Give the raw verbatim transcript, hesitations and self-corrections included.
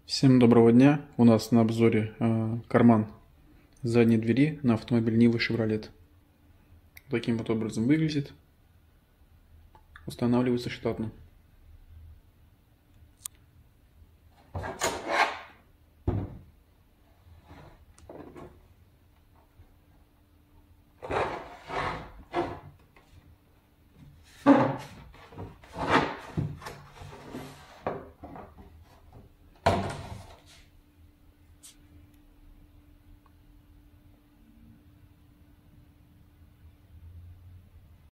Всем доброго дня! У нас на обзоре э, карман задней двери на автомобиль Нива Chevrolet. Таким вот образом выглядит. Устанавливается штатно.